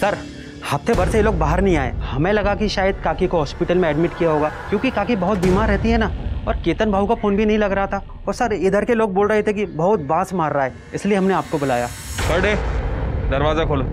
Sir हफ्ते भर से ये लोग बाहर नहीं आए। हमें लगा कि शायद काकी को हॉस्पिटल में एडमिट किया होगा, क्योंकि काकी बहुत बीमार रहती है ना। और केतन भाऊ का फोन भी नहीं लग रहा था। और सर इधर के लोग बोल रहे थे कि बहुत बांस मार रहा है, इसलिए हमने आपको बुलाया। दरवाजा खोलो।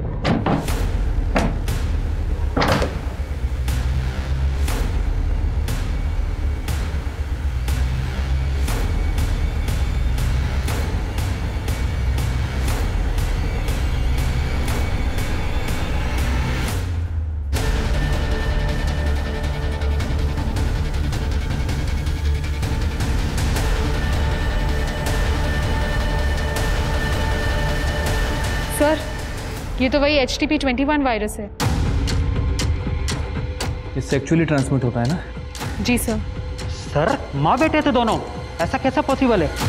सर ये तो वही HTP-21 वायरस है। ये सेक्सुअली ट्रांसमिट होता है ना? जी सर। सर माँ बेटे थे दोनों, ऐसा कैसा पॉसिबल है?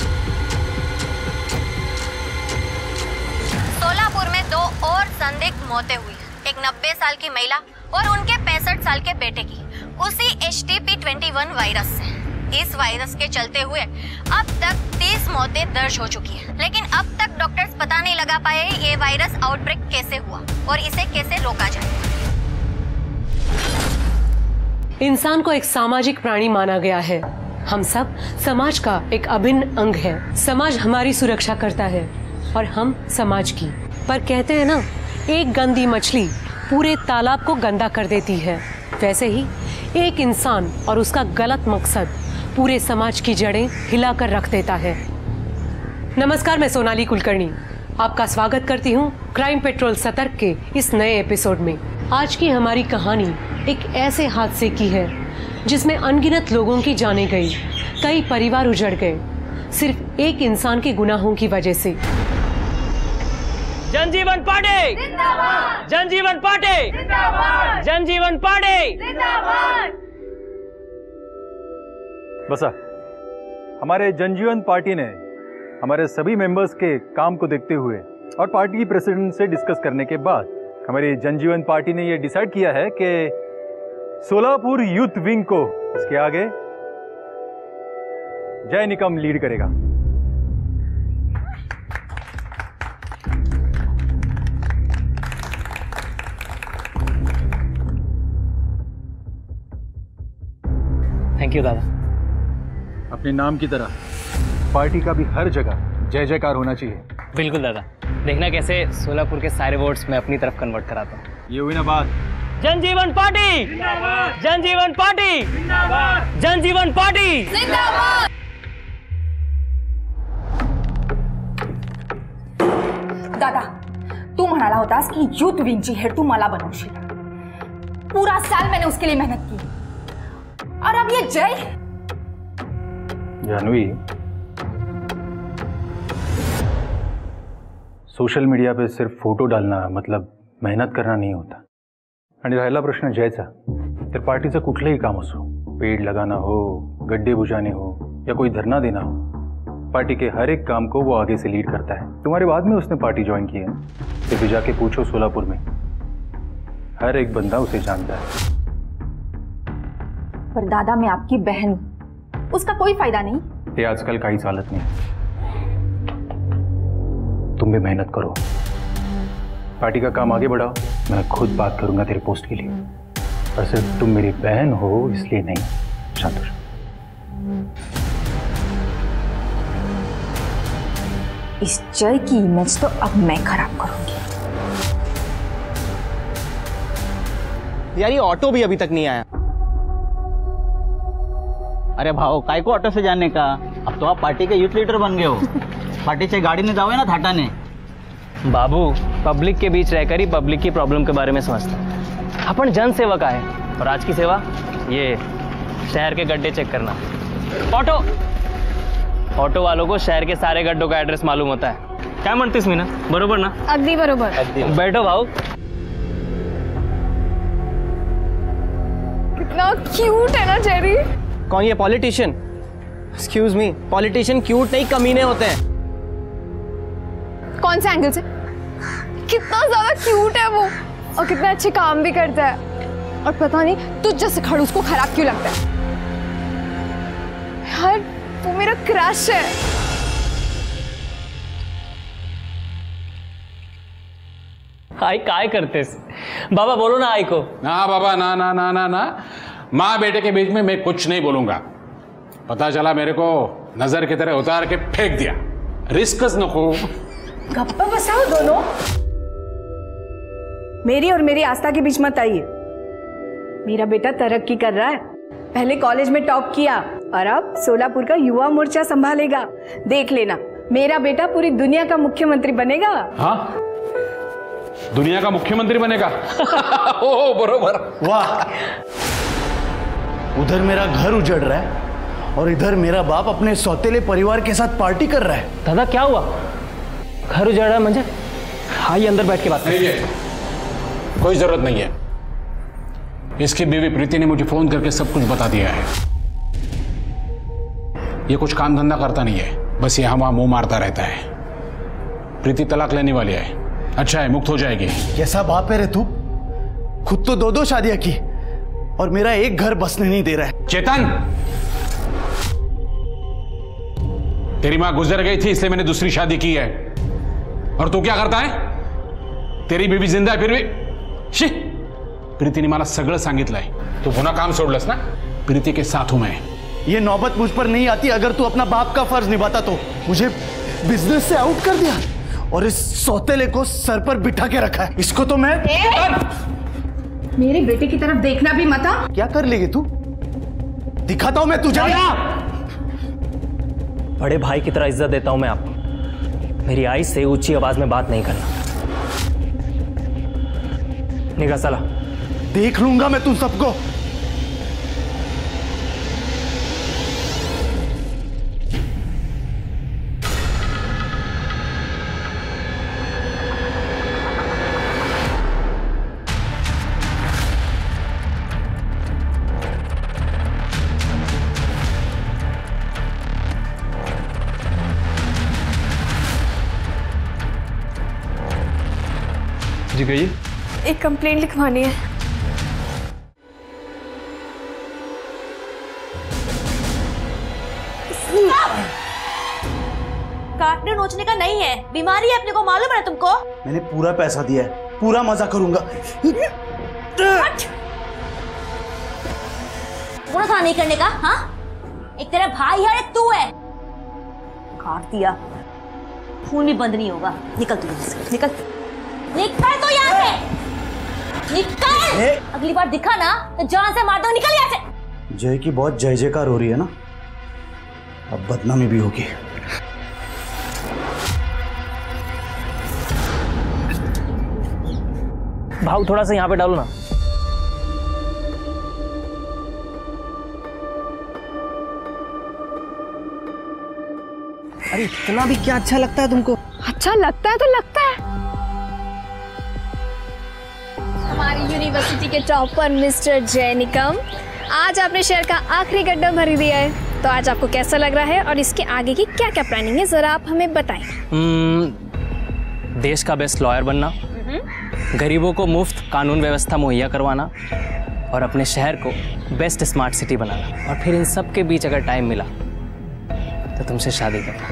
सोलापुर में 2 और संदिग्ध मौतें हुई, एक 90 साल की महिला और उनके 65 साल के बेटे की, उसी HTP-21 वायरस से। इस वायरस के चलते हुए अब तक 30 मौतें दर्ज हो चुकी हैं, लेकिन अब तक डॉक्टर्स पता नहीं लगा पाए ये वायरस आउटब्रेक कैसे हुआ और इसे कैसे रोका जाए। इंसान को एक सामाजिक प्राणी माना गया है। हम सब समाज का एक अभिन्न अंग है। समाज हमारी सुरक्षा करता है और हम समाज की। पर कहते हैं ना, एक गंदी मछली पूरे तालाब को गंदा कर देती है। वैसे ही एक इंसान और उसका गलत मकसद पूरे समाज की जड़ें हिलाकर रख देता है। नमस्कार, मैं सोनाली कुलकर्णी आपका स्वागत करती हूँ क्राइम पेट्रोल सतर्क के इस नए एपिसोड में। आज की हमारी कहानी एक ऐसे हादसे की है जिसमें अनगिनत लोगों की जानें गई, कई परिवार उजड़ गए, सिर्फ एक इंसान के गुनाहों की वजह से। जनजीवन पार्टी जिंदाबाद! जनजीवन पार्टी जिंदाबाद! जनजीवन पार्टी जिंदाबाद! बसा, हमारे जनजीवन पार्टी ने हमारे सभी मेंबर्स के काम को देखते हुए और पार्टी की प्रेसिडेंट से डिस्कस करने के बाद हमारी जनजीवन पार्टी ने यह डिसाइड किया है कि सोलापुर यूथ विंग को इसके आगे जय निकम लीड करेगा। थैंक यू दादा। अपने नाम की तरह पार्टी का भी हर जगह जय जयकार होना चाहिए। बिल्कुल दादा, देखना कैसे सोलापुर के सारे वोट्स मैं अपनी तरफ कन्वर्ट कराता हूँ। ये हुई ना बात। जनजीवन पार्टी जिंदाबाद! जनजीवन पार्टी जिंदाबाद! जनजीवन पार्टी जिंदाबाद! दादा, तू म्हणाला होतास की यूथ विंगची हेड तू मला बनवशील। पूरा साल मैंने उसके लिए मेहनत की और अब ये जय। जानवी, सोशल मीडिया पे सिर्फ फोटो डालना मतलब मेहनत करना नहीं होता। आणि राहिला प्रश्न जयचा, तर पार्टीचं कुठलंही काम असो, पेड़ लगाना हो, गड्ढे बुझाने हो या कोई धरना देना हो, पार्टी के हर एक काम को वो आगे से लीड करता है। तुम्हारे बाद में उसने पार्टी ज्वाइन की है, फिर भी जाके पूछो सोलापुर में, हर एक बंदा उसे जानता है। पर दादा, मैं आपकी बहन हूं, उसका कोई फायदा नहीं। ये आजकल काही चालत नहीं। तुम भी मेहनत करो, पार्टी का काम आगे बढ़ाओ। मैं खुद बात करूंगा तेरे पोस्ट के लिए, और सिर्फ तुम मेरी बहन हो इसलिए नहीं। शांत हो। इस जय की इमेज तो अब मैं खराब करूंगी। यार, ये ऑटो भी अभी तक नहीं आया। अरे भाऊ, काय को ऑटो से जाने का? अब तो आप पार्टी के यूथ लीडर बन गए हो। पार्टीच्या गाडीने जाओ ना थाटाने। बाबू, पब्लिक के बीच रहकर ही पब्लिक की प्रॉब्लम के बारे में समझता। अपन जन सेवक आए और आज की सेवा ये शहर के गड्ढे चेक करना। ऑटो वालों को शहर के सारे गड्ढों का एड्रेस मालूम होता है। क्या म्हणतेस मीना, बरोबर ना? अगदी बरोबर। बैठो भाऊ। कितना क्यूट है ना जेरी। कौन ये politician? Excuse me, politician cute नहीं कमीने होते हैं। कौन से एंगल से? कितना ज्यादा क्यूट है वो और कितना अच्छे काम भी करता है। और पता नहीं तुझ जैसे खड़ूस को खराब क्यों लगता है। यार वो मेरा क्रश है। आई काय करतेस बाबा, बोलो ना आई को। ना बाबा, ना ना ना ना ना, माँ बेटे के बीच में मैं कुछ नहीं बोलूंगा। पता चला मेरे को नजर की तरह उतार के फेंक दिया, रिस्कस नको। गप्पा बसाओ दोनों, मेरी और मेरी आस्था के बीच मत आइए। मेरा बेटा तरक्की कर रहा है, पहले कॉलेज में टॉप किया और अब सोलापुर का युवा मोर्चा संभालेगा। देख लेना, मेरा बेटा पूरी दुनिया का मुख्यमंत्री बनेगा। हाँ, दुनिया का मुख्यमंत्री बनेगा। ओ बरोबर। वाह, उधर मेरा घर उजड़ रहा है और इधर मेरा बाप अपने सौतेले परिवार के साथ पार्टी कर रहा है। दादा क्या हुआ, घर उजड़ रहा है मुझे? आइए अंदर बैठ के बात नहीं है, कोई जरूरत नहीं है। इसकी बीवी प्रीति ने मुझे फोन करके सब कुछ बता दिया है। ये कुछ काम धंधा करता नहीं है, बस यहाँ वहां मुंह मारता रहता है। प्रीति तलाक लेने वाली है, अच्छा है, मुक्त हो जाएगी। कैसा बाप है रे तू, खुद तो 2-2 शादियां की और मेरा एक घर बसने नहीं दे रहा है। चेतन, तेरी मां गुजर गई थी इसलिए मैंने दूसरी शादी की है, और तू क्या करता है? तेरी बीवी जिंदा है फिर भी। शी, प्रीतीने मला सगळं सांगितलंय, तू पुन्हा काम सोडलंस ना? प्रीति के साथ हूं मैं। ये नौबत मुझ पर नहीं आती अगर तू अपना बाप का फर्ज निभाता तो। मुझे बिजनेस से आउट कर दिया और इस सौतेले को सर पर बिठा के रखा है। इसको तो मैं मेरे बेटे की तरफ देखना भी मत। क्या कर लेगी तू? दिखाता हूं मैं तुझे। बड़े भाई की तरह इज्जत देता हूं मैं आपको, मेरी आई से ऊंची आवाज में बात नहीं करना। निकाल साला। देख लूंगा मैं तुम सबको। जी कहिए। एक कंप्लेंट लिखवानी है। काटने नोचने का नहीं है, बीमारी है, अपने को मालूम है तुमको। मैंने पूरा पैसा दिया है, पूरा मजा करूंगा। पूरा था नहीं करने का। हाँ, एक तेरा भाई है, एक तू है। काट दिया, खून भी बंद नहीं होगा। निकल तू यहाँ से, निकल निकल तो यहाँ से, निकल। अगली बार दिखा ना तो जान से मार दो। निकल यहाँ से। जय की बहुत जय जयकार हो रही है ना, अब बदनामी भी होगी। भाव थोड़ा सा यहाँ पे डालो ना। अरे इतना भी क्या अच्छा लगता है तुमको? अच्छा लगता है तो लगता है। हमारी यूनिवर्सिटी के टॉपर मिस्टर जय निकम, आज आपने शहर का आखिरी गड्ढा भर दिया है, तो आज आपको कैसा लग रहा है और इसके आगे की क्या क्या प्लानिंग है, जरा आप हमें बताएं। देश का बेस्ट लॉयर बनना, गरीबों को मुफ्त कानून व्यवस्था मुहैया करवाना और अपने शहर को बेस्ट स्मार्ट सिटी बनाना, और फिर इन सब के बीच अगर टाइम मिला तो तुमसे शादी करना।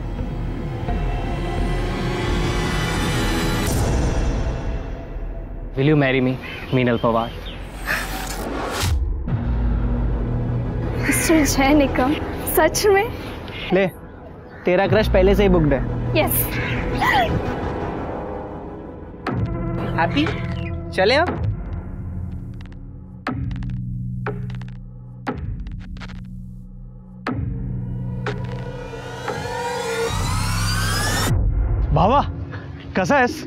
Will you marry me, Meenal Pawar? Mister Jay Nikam, सच में? ले, तेरा क्रश पहले से ही बुक्ड है। यस। हैप्पी? चले अब? भावा, कसा आहेस?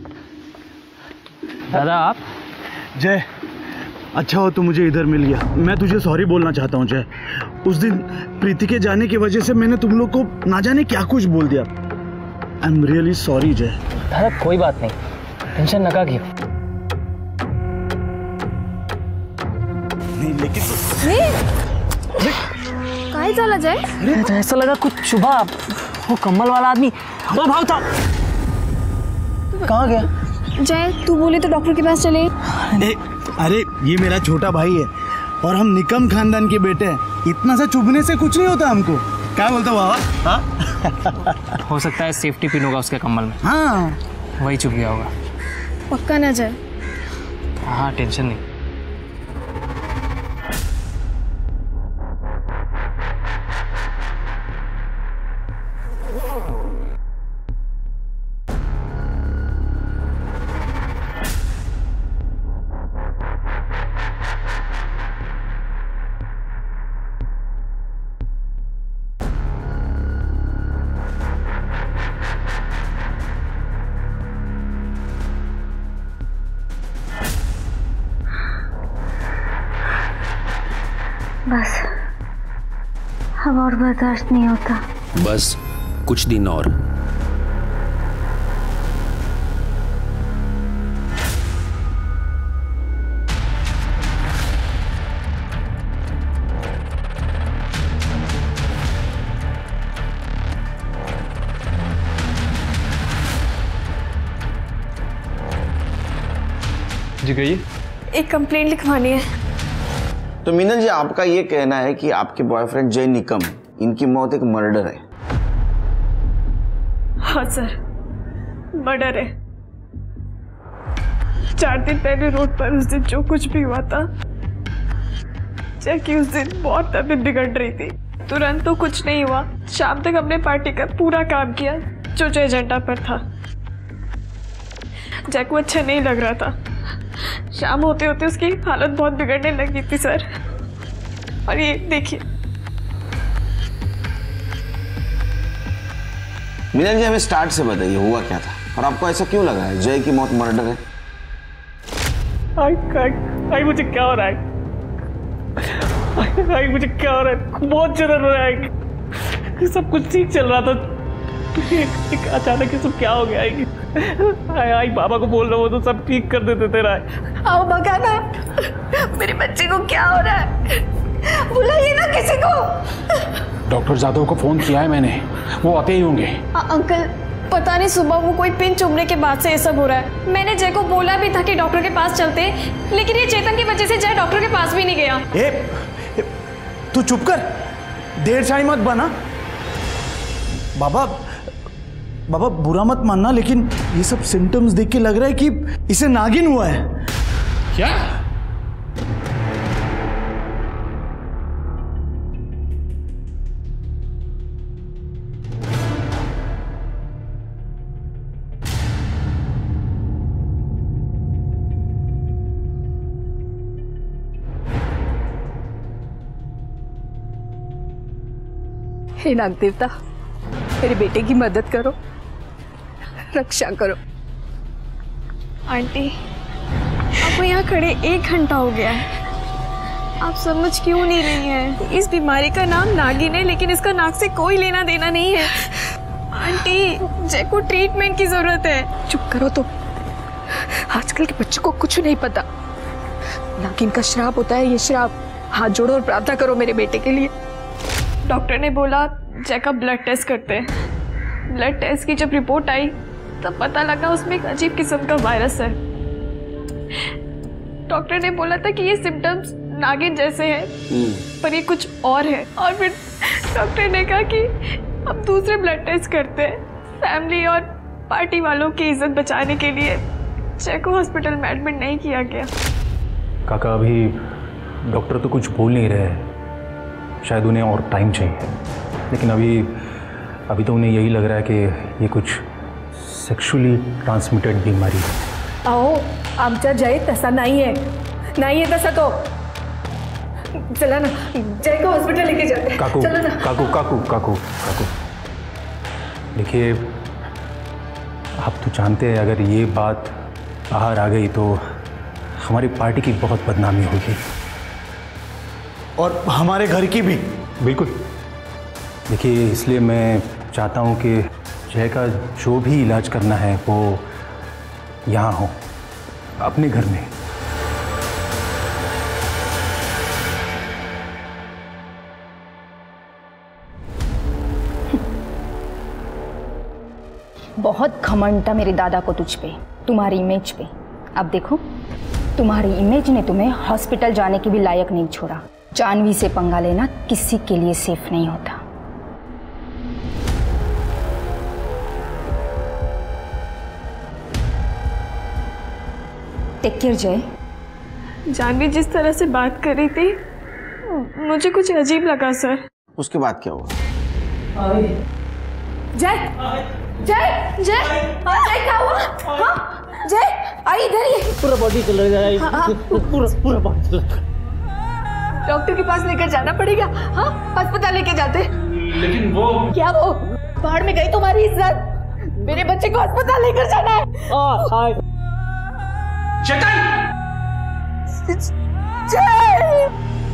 दादा आप? जय, अच्छा हो तू मुझे इधर मिल गया। मैं तुझे सॉरी बोलना चाहता हूँ जय। उस दिन प्रीति के जाने की वजह से मैंने तुम लोग को ना जाने क्या कुछ बोल दिया। आई एम रियली सॉरी जय। दादा कोई बात नहीं, टेंशन नका क्यों। नहीं लेकिन काय झालं जय? अरे तो ऐसा लगा कुछ चुभा, वो कम्बल वाला आदमी। वो भाव था, कहाँ गया? जय तू बोले तो डॉक्टर के पास चले। अरे ये मेरा छोटा भाई है और हम निकम खानदान के बेटे हैं, इतना सा चुभने से कुछ नहीं होता हमको। क्या बोलता हो बाबा? हाँ? हो सकता है सेफ्टी पिन होगा उसके कम्बल में। हाँ, वही चुभ गया होगा। पक्का ना जाए। हाँ टेंशन नहीं। बस अब और बर्दाश्त नहीं होता। बस कुछ दिन और। जी कहिए। एक कंप्लेंट लिखवानी है। तो मीनल जी, आपका ये कहना है कि आपके बॉयफ्रेंड जय निकम, इनकी मौत एक मर्डर है? हाँ सर, मर्डर है। 4 दिन पहले रोड पर उस दिन जो कुछ भी हुआ था, जय की उस दिन बहुत तबीयत बिगड़ रही थी। तुरंत तो कुछ नहीं हुआ। शाम तक हमने पार्टी का पूरा काम किया जो जो एजेंडा पर था। जय को अच्छा नहीं लग रहा था। शाम होते होते उसकी हालत बहुत बिगड़ने लगी थी सर। और ये देखिए। मीनल जी, हमें स्टार्ट से बताइए हुआ क्या था और आपको ऐसा क्यों लगा है जय की मौत मर्डर है? आई मुझे क्या हो रहा है? आई मुझे क्या हो रहा है? बहुत जलन हो रहा है। सब कुछ ठीक चल रहा था, एक अचानक ये सब क्या हो गया? आई बाबा को बोल रहा हूँ तो सब ठीक कर देते तेरा। आओ भगाना, मेरे बच्चे को क्या हो रहा है? बुलाइए ना किसी को। डॉक्टर जादव को फोन किया है मैंने, वो आते ही होंगे। अंकल पता नहीं सुबह वो कोई पिन चुभने के बाद से ये सब हो रहा है। मैंने जय को बोला भी था कि डॉक्टर के पास चलते, लेकिन ये चेतन की वजह से जय डॉक्टर के पास भी नहीं गया। तू चुप कर, देर शाही मत बना। बाबा बुरा मत मानना, लेकिन ये सब सिम्टम्स देख के लग रहा है कि इसे नागिन हुआ है। क्या? हे नाग देवता, मेरे बेटे की मदद करो, रक्षा करो। आंटी आपको यहाँ खड़े 1 घंटा हो गया है, आप समझ क्यों नहीं रही हैं? इस बीमारी का नाम नागिन है, लेकिन इसका नाक से कोई लेना देना नहीं है। आंटी जय को ट्रीटमेंट की जरूरत है। चुप करो तो, आजकल के बच्चों को कुछ नहीं पता। नागिन का श्राप होता है ये श्राप। हाथ जोड़ो और प्रार्थना करो मेरे बेटे के लिए। डॉक्टर ने बोला जय का ब्लड टेस्ट करते हैं। ब्लड टेस्ट की जब रिपोर्ट आई तब पता लगा उसमें एक अजीब किस्म का वायरस है। डॉक्टर ने बोला था कि ये सिम्टम्स नागिन जैसे हैं, पर ये कुछ और है। और फिर डॉक्टर ने कहा कि अब दूसरे ब्लड टेस्ट करते हैं। फैमिली और पार्टी वालों की इज्जत बचाने के लिए जय को हॉस्पिटल में एडमिट नहीं किया गया। काका अभी डॉक्टर तो कुछ बोल नहीं रहे हैं, शायद उन्हें और टाइम चाहिए, लेकिन अभी तो उन्हें यही लग रहा है कि ये कुछ सेक्सुअली ट्रांसमिटेड बीमारी है। अहो आमचा जय तसा नाही है तसा तो। चला ना, जय को हॉस्पिटल लेके जाते हैं। काकू चलो ना। काकू देखिए, आप तो जानते हैं अगर ये बात बाहर आ गई तो हमारी पार्टी की बहुत बदनामी होगी, और हमारे घर की भी। बिल्कुल। देखिए, इसलिए मैं चाहता हूँ कि जय का जो भी इलाज करना है वो यहाँ हो, अपने घर में। बहुत घमंड था मेरे दादा को तुझ पे, तुम्हारी इमेज पे। अब देखो, तुम्हारी इमेज ने तुम्हें हॉस्पिटल जाने के भी लायक नहीं छोड़ा। जानवी से पंगा लेना किसी के लिए सेफ नहीं होता। टेक केयर जय। जानवी जिस तरह से बात कर रही थी मुझे कुछ अजीब लगा सर। उसके बाद क्या हुआ? जय जय जय जय क्या हुआ? हाँ जय आई इधर ही। पूरा बॉडी चल रहा है। पूरा बॉडी चल रहा है। डॉक्टर के पास लेकर जाना पड़ेगा। हाँ अस्पताल लेके जाते। लेकिन वो क्या वो बाहर में गई तुम्हारी इज्जत? मेरे बच्चे को अस्पताल लेकर जाना है। जय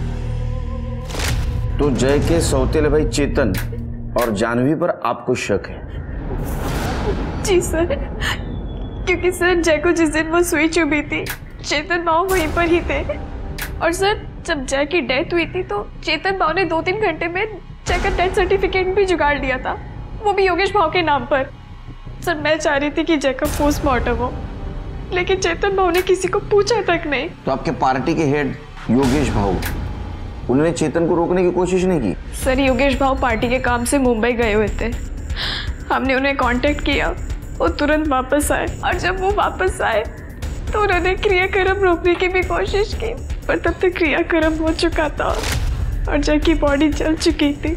तो जय के सौतेले भाई चेतन और जानवी पर आपको शक है? जी सर, क्योंकि सर जय को जिस दिन वो सुई चुभी थी चेतन बाबू वहीं पर ही थे। और सर जब जय की डेथ हुई थी तो चेतन बाबू ने 2-3 घंटे में जय का डेथ सर्टिफिकेट भी जुगाड़ दिया था, वो भी योगेश भाव के नाम पर। सर मैं चाह रही थी कि जय का पोस्टमार्टम हो, लेकिन चेतन भाव ने किसी को पूछा तक नहीं। तो आपके पार्टी के हेड योगेश भाव, उन्होंने चेतन को रोकने की कोशिश नहीं की? सर योगेश भाव पार्टी के काम से मुंबई गए हुए थे, हमने उन्हें कांटेक्ट किया, वो तुरंत वापस आए। और जब वो वापस आए तो उन्होंने क्रियाक्रम रोकने की भी कोशिश की, पर तब तक क्रियाक्रम हो चुका था और जय की बॉडी जल चुकी थी।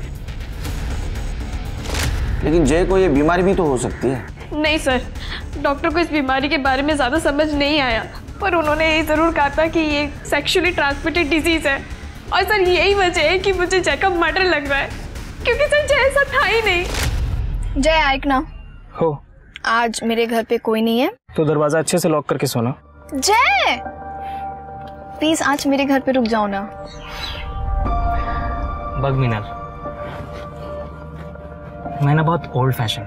लेकिन जय को ये बीमारी भी तो हो सकती है। नहीं सर, डॉक्टर को इस बीमारी के बारे में ज़्यादा समझ नहीं आया, पर उन्होंने ये ज़रूर कहा था कि ये सेक्सुअली ट्रांसमिटेड डिजीज़ है। और सर यही वजह है कि मुझे जय का मर्डर लग रहा है, क्योंकि सर जय ऐसा था ही नहीं। जय आइक ना हो, आज मेरे घर पे कोई नहीं है तो दरवाजा अच्छे से लॉक करके सोना। जय प्लीज आज मेरे घर पे रुक जाओ ना। बग मीनल, मैं ना बहुत ओल्ड फैशन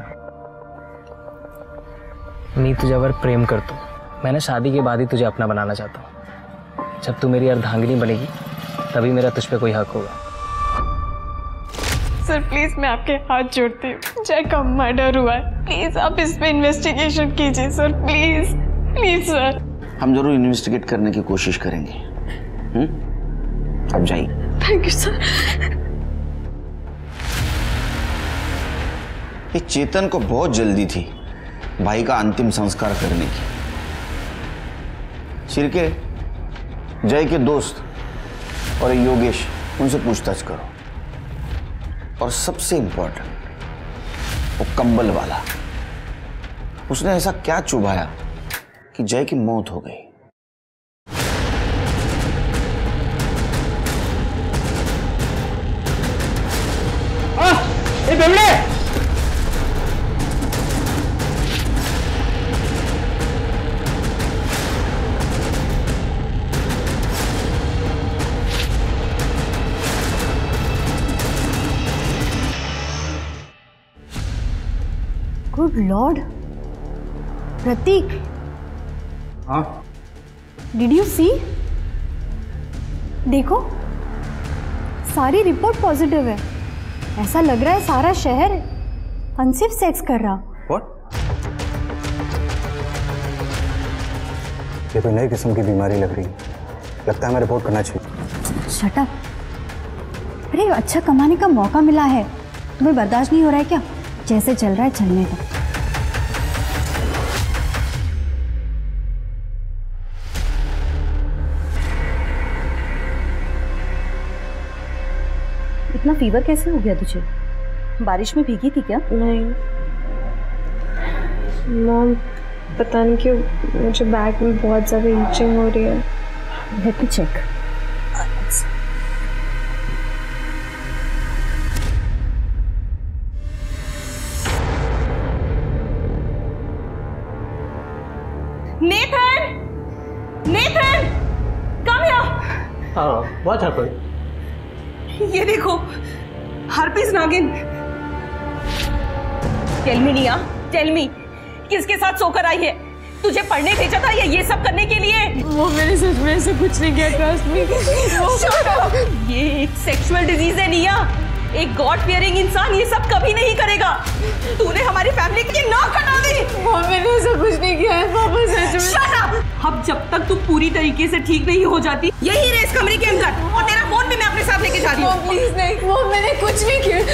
मैं तुझ्यावर प्रेम करतो। मैं ना शादी के बाद ही तुझे अपना बनाना चाहता हूँ। जब तू मेरी अर्धांगिनी बनेगी तभी मेरा तुझ पे कोई हक होगा। सर प्लीज मैं आपके हाथ जोड़ती हूँ, जय का मर्डर हुआ है, प्लीज आप इस पे इन्वेस्टिगेशन कीजिए सर, प्लीज प्लीज सर। हम जरूर इन्वेस्टिगेट करने की कोशिश करेंगे। अब जाइए। Thank you sir. ये चेतन को बहुत जल्दी थी भाई का अंतिम संस्कार करने की। शिरके, जय के दोस्त और योगेश, उनसे पूछताछ करो। और सबसे इंपॉर्टेंट वो कंबल वाला, उसने ऐसा क्या चुभाया कि जय की मौत हो गई? गुड लॉर्ड, प्रतीक, हाँ डिड यू सी? देखो सारी रिपोर्ट पॉजिटिव है। ऐसा लग रहा है सारा शहर अनसिफ सेक्स कर रहा। व्हाट? ये कोई नई किस्म की बीमारी लग रही है, लगता है हमें रिपोर्ट करना चाहिए। Shut up. अरे अच्छा कमाने का मौका मिला है, तुम्हें बर्दाश्त नहीं हो रहा है क्या? जैसे चल रहा है चलने दो। इतना फीवर कैसे हो गया तुझे? बारिश में भीगी थी क्या? नहीं मॉम, पता नहीं क्यों मुझे बैक में बहुत ज़्यादा इचिंग हो रही है। Let me check. Nathan! Nathan! Come here! What happened? ये देखो, हर्पिस नागिन। टेल मी निया, टेल मी, किसके साथ सोकर आई है? तुझे पढ़ने भेजा था या ये सब करने के लिए? वो मैंने सच में ऐसा कुछ नहीं किया, ट्रस्ट मी। ये एक सेक्सुअल डिजीज है निया। एक गॉड फियरिंग इंसान ये सब कभी नहीं करेगा। तूने हमारी फैमिली की नाक कटा दी। वो मैंने ऐसा कुछ नहीं किया है पापा, सच में। Shut up! अब जब तक तू पूरी तरीके से ठीक नहीं हो जाती यही रहे इस कमरे के अंदर, और तेरा फोन भी मैं अपने साथ लेके जा रही हूँ। प्लीज नहीं, वो मैंने कुछ नहीं किया।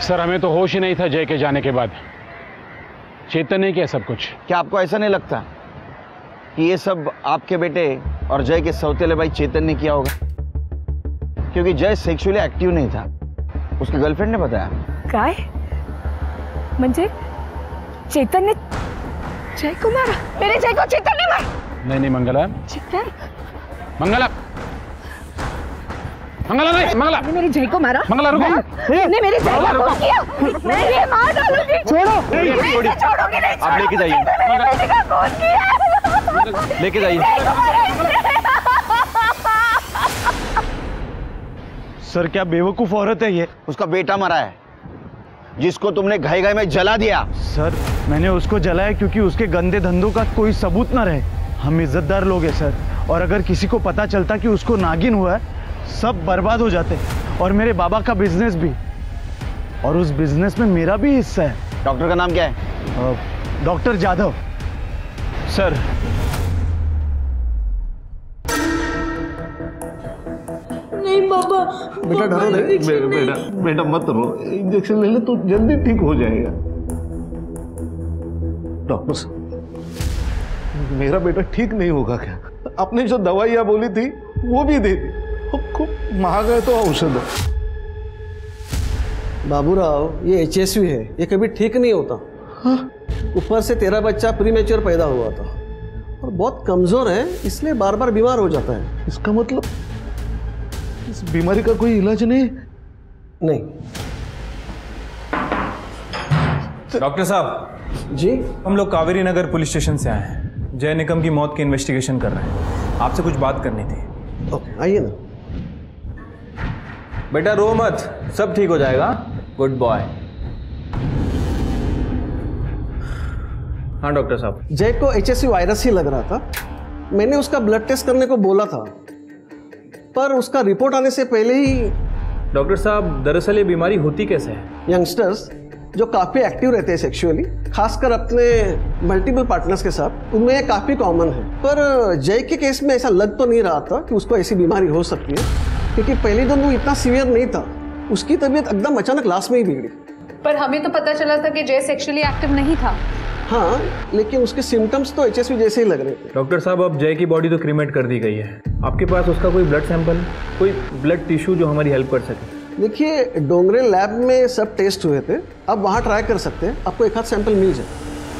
सर हमें तो होश ही नहीं था जय के जाने के बाद। चेतन ने किया सब कुछ। क्या आपको ऐसा नहीं लगता कि ये सब आपके बेटे और जय के सौतेले भाई चेतन ने किया होगा? क्योंकि जय सेक्सुअली एक्टिव नहीं था, उसकी गर्लफ्रेंड ने बताया। काय म्हणजे चेतन ने जय को मारा? मेरे जय को चेतन ने मारा? नहीं मंगला। चेतन? मंगला नहीं, मंगला ने मेरे जय को मारा? मंगला रुको। ने मेरे जय को खून किया? मैं ये मार डालूंगी। छोड़ो। छोड़ोगे नहीं। आप लेके जाइए। मेरे बेटे का खून किया। लेके जाइए। सर क्या बेवकूफ औरत है ये? उसका बेटा मरा है जिसको तुमने घाई घाई में जला दिया। सर मैंने उसको जलाया क्योंकि उसके गंदे धंधों का कोई सबूत ना रहे। हम इज्जतदार लोग हैं सर, और अगर किसी को पता चलता कि उसको नागिन हुआ है, सब बर्बाद हो जाते, और मेरे बाबा का बिजनेस भी, और उस बिजनेस में मेरा भी हिस्सा है। डॉक्टर का नाम क्या है? डॉक्टर जाधव। सर नहीं बाबा, बेटा डरो नहीं। बेटा मत रो, इंजेक्शन ले ले तो जल्दी ठीक हो जाएगा। डॉक्टर साहब, मेरा बेटा ठीक नहीं होगा क्या? आपने जो दवाइयाँ बोली थी वो भी दे दी, खूब महंगा है तो औषध है। बाबूराव, ये HSV है, ये कभी ठीक नहीं होता। ऊपर से तेरा बच्चा प्रीमेच्योर पैदा हुआ था और बहुत कमजोर है, इसलिए बार बार बीमार हो जाता है। इसका मतलब इस बीमारी का कोई इलाज नहीं? नहीं। डॉक्टर साहब जी, हम लोग कावेरी नगर पुलिस स्टेशन से आए हैं। जय निकम की मौत की इन्वेस्टिगेशन कर रहे हैं। आपसे कुछ बात करनी थी। ओके, आइए ना। बेटा रो मत, सब ठीक हो जाएगा। Good boy. हाँ डॉक्टर साहब। जय को HSV वायरस ही लग रहा था। मैंने उसका ब्लड टेस्ट करने को बोला था, पर उसका रिपोर्ट आने से पहले ही। डॉक्टर साहब, दरअसल ये बीमारी होती कैसे है? यंगस्टर्स जो काफ़ी एक्टिव रहते हैं सेक्सुअली, खासकर अपने मल्टीपल पार्टनर्स के साथ, उनमें ये काफ़ी कॉमन है। पर जय के केस में ऐसा लग तो नहीं रहा था कि उसको ऐसी बीमारी हो सकती है, क्योंकि पहले दिन वो इतना सीवियर नहीं था। उसकी तबीयत एकदम अचानक लास्ट में ही बिगड़ी। पर हमें तो पता चला था कि जय सेक्सुअली एक्टिव नहीं था। हाँ, लेकिन उसके सिम्टम्स तो HSV जैसे ही लग रहे थे। डॉक्टर साहब, अब जय की बॉडी तो क्रीमेट कर दी गई है। आपके पास उसका कोई ब्लड सैंपल, कोई ब्लड टिश्यू जो हमारी हेल्प कर सके? देखिए, डोंगरे लैब में सब टेस्ट हुए थे, अब वहाँ ट्राई कर सकते हैं, आपको एक आध सैंपल मिल जाए।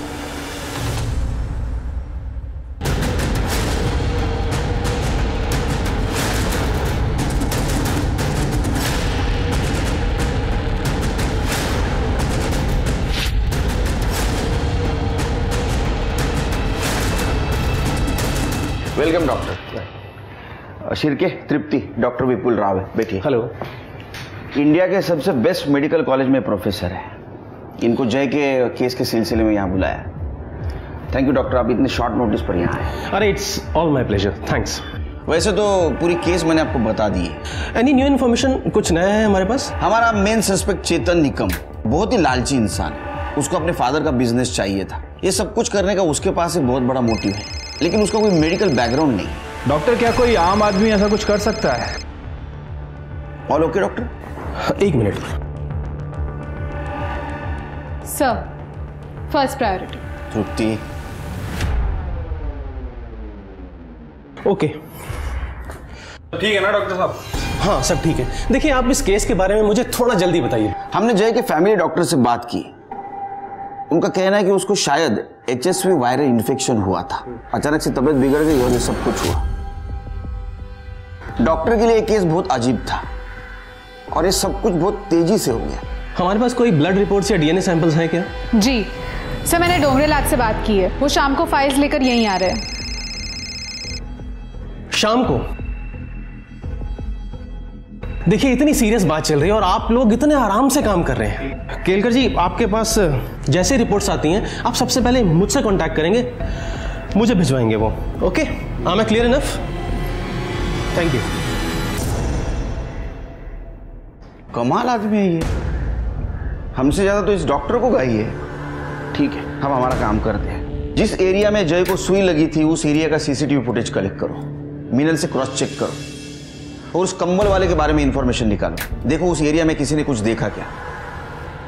Welcome doctor. Shirke Tripti, doctor Vipul Rao है, बैठिए। हेलो। इंडिया के सबसे बेस्ट मेडिकल कॉलेज में प्रोफेसर है। इनको जय के केस के सिलसिले में यहाँ बुलाया। थैंक यू डॉक्टर, आप इतने शॉर्ट नोटिस पर यहाँ आए। अरे it's all my pleasure, thanks. वैसे तो पूरी केस मैंने आपको बता दी है। एनी न्यू इन्फॉर्मेशन, कुछ नया है हमारे पास? हमारा मेन सस्पेक्ट चेतन निकम बहुत ही लालची इंसान है। उसको अपने फादर का बिजनेस चाहिए था। ये सब कुछ करने का उसके पास एक बहुत बड़ा मोटिव है, लेकिन उसका कोई मेडिकल बैकग्राउंड नहीं। डॉक्टर, क्या कोई आम आदमी ऐसा कुछ कर सकता है? All okay doctor? एक minute sir, first priority. Tripti. Okay, ठीक है ना डॉक्टर साहब? हाँ सब ठीक है। देखिए, आप इस केस के बारे में मुझे थोड़ा जल्दी बताइए। हमने जय के फैमिली डॉक्टर से बात की। उनका कहना है कि उसको शायद HSV वायरल इन्फेक्शन हुआ था। अचानक से तबीयत बिगड़ गई और ये सब कुछ हुआ। डॉक्टर के लिए केस बहुत अजीब था और ये सब कुछ बहुत तेजी से हो गया। हमारे पास कोई ब्लड रिपोर्ट्स या DNA सैंपल्स हैं क्या? जी सर, मैंने डोंगरे लैब से बात की है। वो शाम को फाइल्स लेकर यहीं आ रहे हैं। शाम को? देखिए, इतनी सीरियस बात चल रही है और आप लोग इतने आराम से काम कर रहे हैं। केलकर जी, आपके पास जैसे रिपोर्ट्स आती हैं, आप सबसे पहले मुझसे कांटेक्ट करेंगे, मुझे भिजवाएंगे वो। Okay, I am clear enough? Thank you. कमाल आदमी है ये, हमसे ज्यादा तो इस डॉक्टर को गाई है। ठीक है, हम हमारा काम करते हैं। जिस एरिया में जय को सुई लगी थी उस एरिया का CCTV फुटेज कलेक्ट करो, मिनल से क्रॉस चेक करो और उस कंबल वाले के बारे में इंफॉर्मेशन निकालो। देखो उस एरिया में किसी ने कुछ देखा क्या।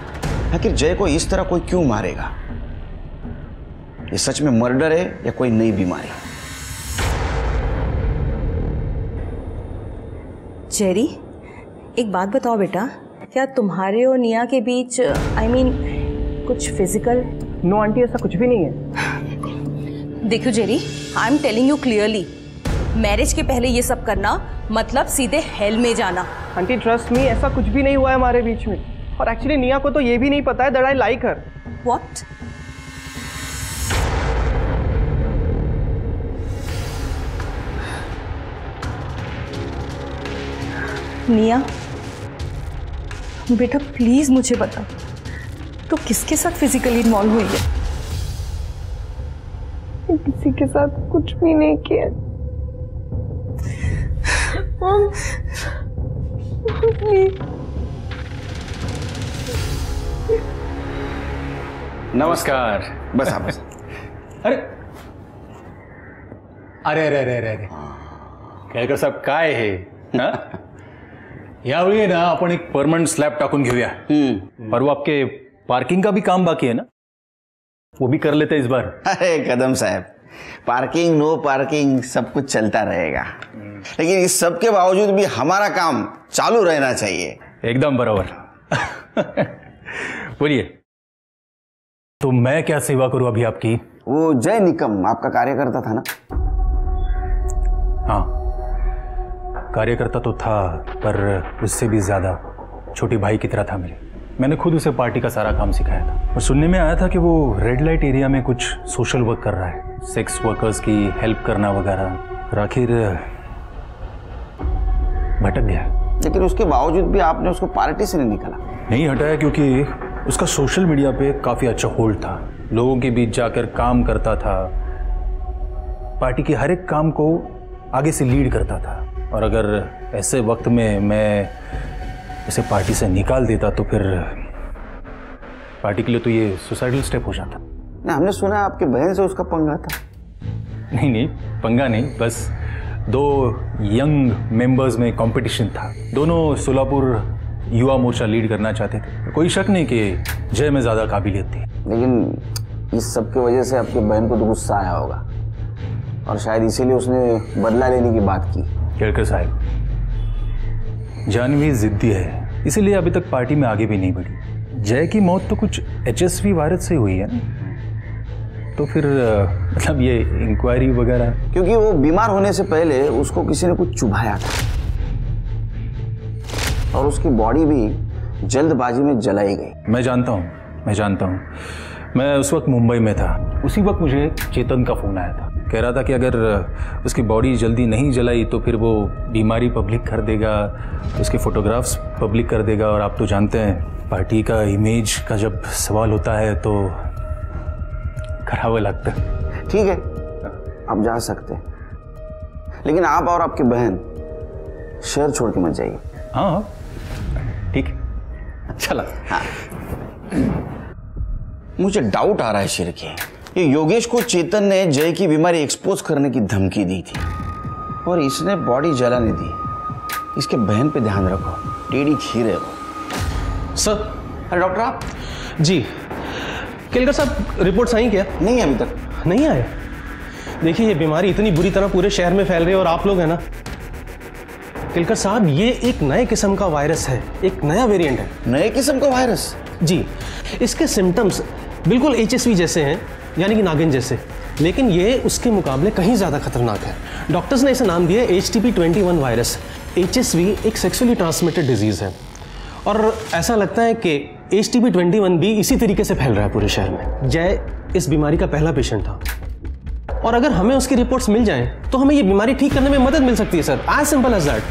आखिर जय को इस तरह कोई क्यों मारेगा? ये सच में मर्डर है या कोई नई बीमारी? जेरी, एक बात बताओ बेटा, क्या तुम्हारे और निया के बीच कुछ फिजिकल? नो आंटी, ऐसा कुछ भी नहीं है। देखो Jerry, I am telling you clearly, marriage के पहले ये सब करना मतलब सीधे हेल में जाना। आंटी ट्रस्ट मी, ऐसा कुछ भी नहीं हुआ है हमारे बीच में। और एक्चुअली निया को तो ये भी नहीं पता है that I like her. What? Nia बेटा प्लीज मुझे बता, तो किसके साथ फिजिकली इन्वॉल्व हुई है? किसी के साथ कुछ भी नहीं किया। नमस्कार। बस आप बस। अरे अरे अरे अरे अरे अरे केळकर साहेब काय हे? यावेळी ना आपण एक परमनंट स्लॅब टाकून घेऊया। और वो आपके पार्किंग का भी काम बाकी है ना, वो भी कर लेते हैं इस बार। अरे कदम साहब, पार्किंग नो पार्किंग सब कुछ चलता रहेगा, लेकिन इस सब के बावजूद भी हमारा काम चालू रहना चाहिए। एकदम बराबर। बोलिए, तो मैं क्या सेवा करूं अभी आपकी? वो जय निकम आपका कार्यकर्ता था ना? हाँ, कार्यकर्ता तो था, पर उससे भी ज्यादा छोटी भाई की तरह था मेरे। मैंने खुद उसे पार्टी का सारा काम सिखाया था। और सुनने में आया था कि वो रेड लाइट एरिया में कुछ सोशल वर्क कर रहा है, सेक्स वर्कर्स की हेल्प करना वगैरह। और आखिर भटक गया। लेकिन उसके बावजूद भी आपने उसको पार्टी से नहीं निकाला? नहीं हटाया, क्योंकि उसका सोशल मीडिया पे काफी अच्छा होल्ड था, लोगों के बीच जाकर काम करता था, पार्टी के हर एक काम को आगे से लीड करता था। और अगर ऐसे वक्त में मैं उसे पार्टी से निकाल देता तो फिर पार्टी के लिए तो ये सुसाइडल स्टेप हो जाता। ना, हमने सुना आपके बहन से उसका पंगा था। नहीं नहीं, पंगा नहीं, बस दो यंग मेंबर्स में कंपटीशन था। दोनों सोलापुर युवा मोर्चा लीड करना चाहते थे। कोई शक नहीं कि जय में ज्यादा काबिलियत थी। लेकिन इस सब की वजह से आपकी बहन को तो गुस्सा आया होगा, और शायद इसीलिए उसने बदला लेने की बात की। केळकर साहब, जानवी जिद्दी है, इसीलिए अभी तक पार्टी में आगे भी नहीं बढ़ी। जय की मौत तो कुछ HSV वायरस से हुई है ना, तो फिर मतलब ये इंक्वायरी वगैरह? क्योंकि वो बीमार होने से पहले उसको किसी ने कुछ चुभाया था, और उसकी बॉडी भी जल्दबाजी में जलाई गई। मैं जानता हूँ। मैं उस वक्त मुंबई में था। उसी वक्त मुझे चेतन का फोन आया था, कह रहा था कि अगर उसकी बॉडी जल्दी नहीं जलाई तो फिर वो बीमारी पब्लिक कर देगा, उसके फोटोग्राफ्स पब्लिक कर देगा। और आप तो जानते हैं पार्टी का इमेज का जब सवाल होता है तो खराब लगता है। ठीक है, आप जा सकते हैं, लेकिन आप और आपकी बहन शहर छोड़ के मत जाइए। हाँ ठीक है, चला। हाँ, मुझे डाउट आ रहा है शिर के, ये योगेश को चेतन ने जय की बीमारी एक्सपोज करने की धमकी दी थी, और इसने बॉडी जलाने दी। इसके बहन पे ध्यान रखो, टेढ़ी खीर है वो। सर। अरे डॉक्टर आप? जी केलकर साहब, रिपोर्ट्स आई क्या? नहीं अभी तक नहीं आए। देखिए, ये बीमारी इतनी बुरी तरह पूरे शहर में फैल रही है, और आप लोग हैं ना केलकर साहब, ये एक नए किस्म का वायरस है, एक नया वेरिएंट है। नए किस्म का वायरस? जी, इसके सिम्टम्स बिल्कुल HSV जैसे हैं, यानी कि नागिन जैसे, लेकिन ये उसके मुकाबले कहीं ज़्यादा खतरनाक है। डॉक्टर्स ने इसे नाम दिया HTP-21 वायरस। HSV एक सेक्सुअली ट्रांसमिटेड डिजीज़ है, और ऐसा लगता है कि HTP-21 भी इसी तरीके से फैल रहा है पूरे शहर में। जय इस बीमारी का पहला पेशेंट था, और अगर हमें उसकी रिपोर्ट्स मिल जाएं तो हमें ये बीमारी ठीक करने में मदद मिल सकती है sir, as simple as that.